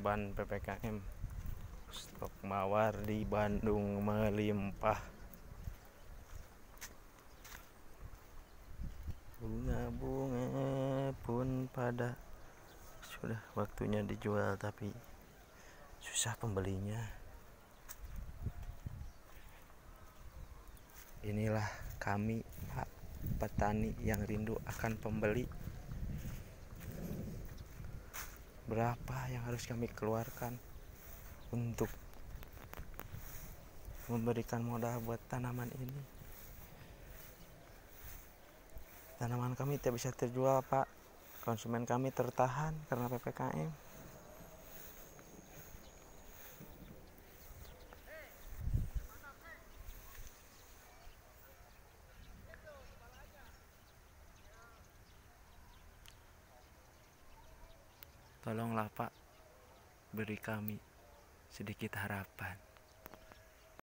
korban PPKM. Stok mawar di Bandung melimpah. Bunga-bunga pun pada sudah waktunya dijual, tapi susah pembelinya. Inilah kami, Pak petani yang rindu akan pembeli. Berapa yang harus kami keluarkan untuk memberikan modal buat tanaman ini? Tanaman kami tidak bisa terjual, Pak. Konsumen kami tertahan karena PPKM. Tolonglah, Pak, beri kami sedikit harapan.